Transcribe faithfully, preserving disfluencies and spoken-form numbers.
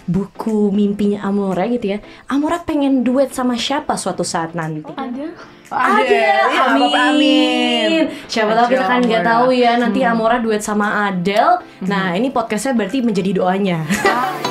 buku mimpinya Amora gitu ya. Amora pengen duet sama siapa suatu saat nanti? Ada. Ada, ya, amin. amin. Siapa tahu kita kan nggak tahu ya nanti Hmm. Amora duet sama Adele. Nah ini podcastnya berarti menjadi doanya.